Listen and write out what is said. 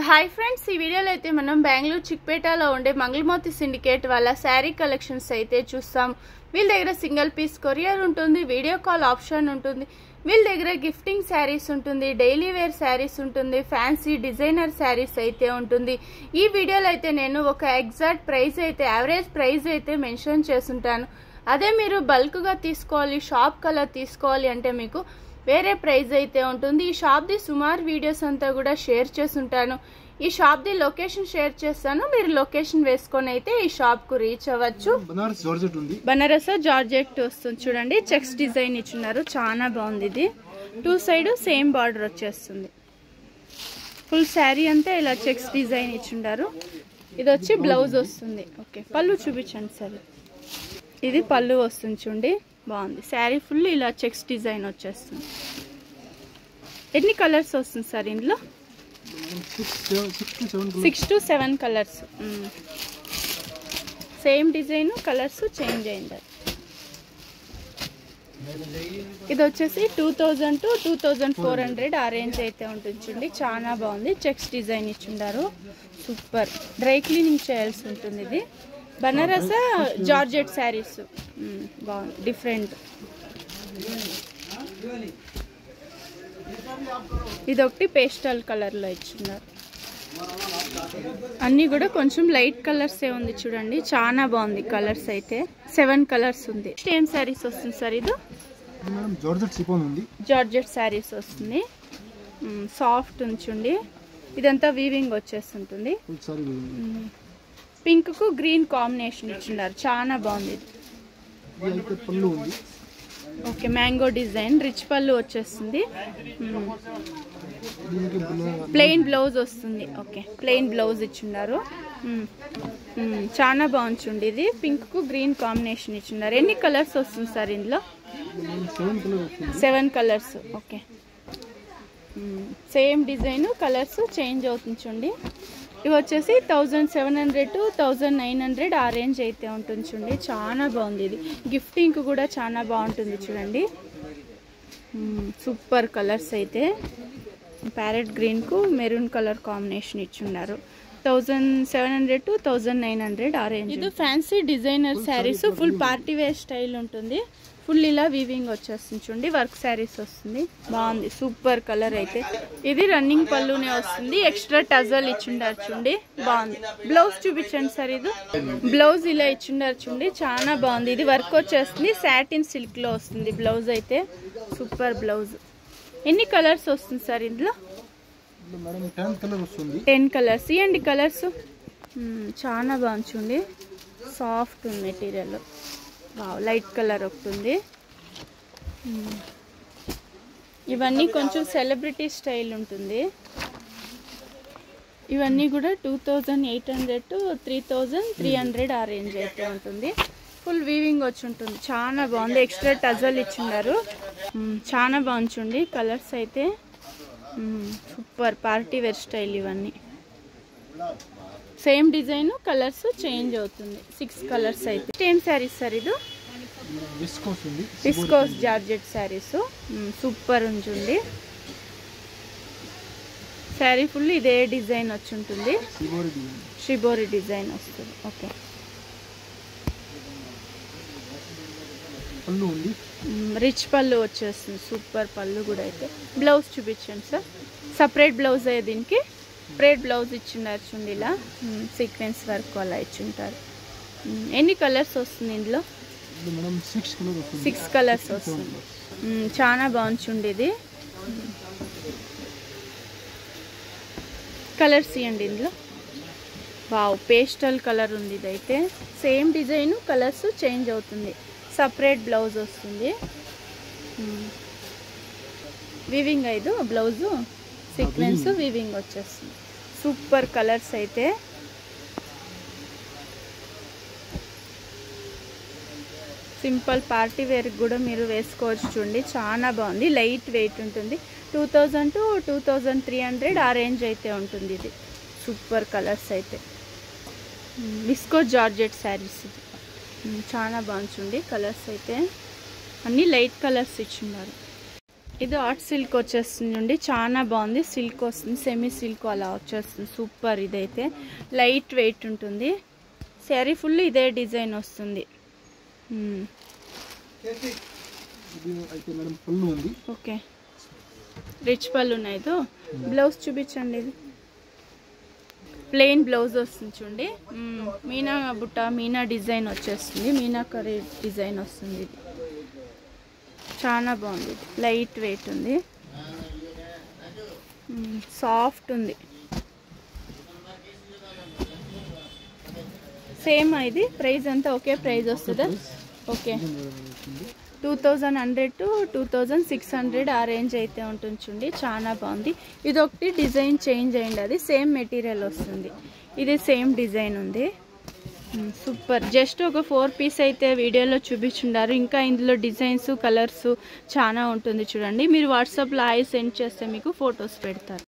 Hi friends ఈ వీడియోలో అయితే మనం బెంగళూరు చిక్పేటలో ఉండే మంగళమోతి సిండికేట్ వాళ్ళ సారీ కలెక్షన్స్ అయితే చూస్తాం. వీళ్ళ దగ్గర సింగిల్ పీస్ కొరియర్ ఉంటుంది, వీడియో కాల్ ఆప్షన్ ఉంటుంది. వీళ్ళ దగ్గర గిఫ్టింగ్ సారీస్ ఉంటుంది, డైలీ వేర్ సారీస్ ఉంటుంది, ఫ్యాన్సీ డిజైనర్ సారీస్ అయితే ఉంటుంది. ఈ వీడియోలో అయితే నేను ఒక ఎగ్జాక్ట్ ప్రైస్ అయితే యావరేజ్ ప్రైస్ అయితే మెన్షన్ చేసుంటాను. అదే మీరు బల్క్ గా తీసుకోవాలి, షాప్ కలర్ తీసుకోవాలి అంటే మీకు వేరే ప్రైస్ అయితే ఉంటుంది. ఈ షాప్ ది సుమారు వీడియోస్ అంతా కూడా షేర్ చేసుంటాను. ఈ షాప్ ది లొకేషన్ షేర్ చేస్తాను, మీరు లొకేషన్ వేసుకొని అయితే ఈ షాప్ కు రీచ్ అవ్వచ్చు. బనారస్ జార్జెట్ వస్తుంది చూడండి, చెక్స్ డిజైన్ ఇచ్చున్నారు, చాలా బాగుంది. ఇది టూ సైడ్ సేమ్ బార్డర్ వచ్చేస్తుంది. ఫుల్ శారీ అంతా ఇలా చెక్స్ డిజైన్ ఇచ్చుంటారు. ఇది వచ్చి బ్లౌజ్ వస్తుంది. ఓకే, పళ్ళు చూపించండి సార్. ఇది పళ్ళు వస్తుంది చూడండి, బాగుంది. శారీ ఫుల్ ఇలా చెక్స్ డిజైన్ వచ్చేస్తుంది. ఎన్ని కలర్స్ వస్తుంది సార్ ఇందులో? 6 to 7 colours. Same design, colours change అయింది. ఇది వచ్చేసి 2000 to 2400 ఆ రేంజ్ అయితే ఉంటుంది చూడండి, చాలా బాగుంది. చెక్స్ డిజైన్ ఇచ్చిండారు, సూపర్. డ్రై క్లీనింగ్ చేయాల్సి ఉంటుంది. ఇది బనారస్ జార్జెట్ శారీస్, బాగుంది, డిఫరెంట్. ఇది ఒకటి పేస్టల్ కలర్ లో ఇచ్చిన్నారు. అన్ని కూడా కొంచెం లైట్ కలర్స్ ఏ ఉంది చూడండి, చాలా బాగుంది. కలర్స్ అయితే 7 కలర్స్ ఉంది. ఏం శారీస్ వస్తుంది సార్? ఇది జార్జెట్ శారీస్ వస్తుంది, సాఫ్ట్ ఉంచుండి. ఇదంతా వీవింగ్ వచ్చేస్తుంటుంది. పింక్ కు గ్రీన్ కాంబినేషన్ ఇచ్చిన్నారు, చాలా బాగుంది. ఓకే, మ్యాంగో డిజైన్, రిచ్ పళ్ళు వచ్చేస్తుంది. ప్లెయిన్ బ్లౌజ్ వస్తుంది. ఓకే, ప్లెయిన్ బ్లౌజ్ ఇచ్చిన్నారు, చాలా బాగుంది. ఇది పింక్ కు గ్రీన్ కాంబినేషన్ ఇచ్చిన్నారు. ఎన్ని కలర్స్ వస్తుంది సార్ ఇందులో? 7 colours. Okay, same design, colours change అవుతుంది చూడండి. ఇవి వచ్చేసి 1700 to 1900 ఆ రేంజ్ అయితే ఉంటుంది చూడండి, చాలా బాగుంది. ఇది గిఫ్టింగ్ కూడా చాలా బాగుంటుంది చూడండి, సూపర్ కలర్స్ అయితే. ప్యారెట్ గ్రీన్ కు మెరూన్ కలర్ కాంబినేషన్ ఇచ్చున్నారు. 1700 to 1900 ఆ రేంజ్. ఇది fancy designer saris, full party wear style ఉంటుంది. ఫుల్ ఇలా వీవింగ్ వచ్చేస్తుంది చూడండి, వర్క్ శారీస్ వస్తుంది, బాగుంది, సూపర్ కలర్ అయితే. ఇది రన్నింగ్ పళ్ళునే వస్తుంది, ఎక్స్ట్రా టజల్ ఇచ్చిండారు చూడండి, బాగుంది. బ్లౌజ్ చూపించండి సార్. ఇది బ్లౌజ్ ఇలా ఇచ్చిండారు చూడండి, చాలా బాగుంది. ఇది వర్క్ వచ్చేస్తుంది, సాటిన్ సిల్క్ లో వస్తుంది బ్లౌజ్ అయితే, సూపర్ బ్లౌజ్. ఎన్ని కలర్స్ వస్తుంది సార్ ఇందులో? 10 కలర్స్. ఇవ్వండి కలర్స్, చాలా బాగుంది చూడండి, సాఫ్ట్ ఉంది మెటీరియల్. లైట్ కలర్ ఒకటి ఉంది. ఇవన్నీ కొంచెం సెలబ్రిటీ స్టైల్ ఉంటుంది. ఇవన్నీ కూడా 2800 to 3300 ఆ రేంజ్ అయితే ఉంటుంది. ఫుల్ వీవింగ్ వచ్చి ఉంటుంది, చాలా బాగుంది. ఎక్స్ట్రా టజల్ ఇచ్చిన్నారు, చాలా బాగుంది. కలర్స్ అయితే సూపర్ పార్టీ వేర్ స్టైల్. ఇవన్నీ సేమ్ డిజైన్, కలర్స్ చేంజ్ అవుతుంది. 6 కలర్స్ అయితే. ఏం శారీస్ సార్? ఇది విస్కోస్ జార్జెట్ శారీస్, సూపర్ ఉంటుంది. శారీ ఫుల్ ఇదే డిజైన్ వచ్చి ఉంటుంది, షిబోరి డిజైన్ వస్తుంది. ఓకే, రిచ్ పళ్ళు వచ్చేస్తుంది, సూపర్ పళ్ళు కూడా అయితే. బ్లౌజ్ చూపించండి సార్. సపరేట్ బ్లౌజ్ అయ్యే దీనికి సపరేట్ బ్లౌజ్ ఇచ్చిన్నారు చూడండి, ఇలా సీక్వెన్స్ వర్క్ అలా ఇచ్చింటారు. ఎన్ని కలర్స్ వస్తుంది ఇందులో? 6 కలర్స్ వస్తుంది, చాలా బాగుంది. ఇది కలర్స్ ఇవ్వండి ఇందులో. వావ్, పేస్టల్ కలర్ ఉంది. ఇదైతే సేమ్ డిజైన్, కలర్స్ చేంజ్ అవుతుంది. సపరేట్ బ్లౌజ్ వస్తుంది, వీవింగ్ ఐదు బ్లౌజు సీక్వెన్స్ వీవింగ్ వచ్చేస్తుంది. సూపర్ కలర్స్ అయితే. సింపుల్ పార్టీ వేర్ కూడా మీరు వేసుకోవచ్చు చూడండి, చాలా బాగుంది. లైట్ వెయిట్ ఉంటుంది. 2000 to 2300 ఆ రేంజ్ అయితే ఉంటుంది. ఇది సూపర్ కలర్స్ అయితే. విస్కో జార్జెట్ శారీస్, ఇది చాలా బాగుంది. కలర్స్ అయితే అన్ని లైట్ కలర్స్ ఇచ్చిన్నారు. ఇది ఆర్ట్ సిల్క్ వచ్చేస్తుంది, చాలా బాగుంది. సిల్క్ వస్తుంది, సెమీ సిల్క్ అలా వచ్చేస్తుంది. సూపర్. ఇదైతే లైట్ వెయిట్ ఉంటుంది. శారీ ఫుల్ ఇదే డిజైన్ వస్తుంది. ఓకే, రిచ్ పళ్ళు ఉన్నాయి. బ్లౌజ్ చూపించండి. ఇది ప్లెయిన్ బ్లౌజ్ వస్తుంది చూడండి. మీనా బుట్ట, మీనా డిజైన్ వచ్చేస్తుంది. మీనా కరీ డిజైన్ వస్తుంది. ఇది చాలా బాగుంది. లైట్ వెయిట్ ఉంది, సాఫ్ట్ ఉంది. సేమ్ ఇది ప్రైస్ అంతా ఒకే ప్రైస్ వస్తుందా? ఓకే, 2100 to 2600 ఆ రేంజ్ అయితే ఉంటుంది చూడండి. చాలా బాగుంది. ఇది ఒకటి డిజైన్ చేంజ్ అయింది, అది సేమ్ మెటీరియల్ వస్తుంది. ఇది సేమ్ డిజైన్ ఉంది. సూపర్. జస్ట్ ఒక 4 పీస్ అయితే వీడియోలో చూపించుండారు. ఇంకా ఇందులో డిజైన్స్, కలర్స్ చాలా ఉంటుంది చూడండి. మీరు వాట్సాప్లో హాయ్ సెండ్ చేస్తే మీకు ఫొటోస్ పెడతారు.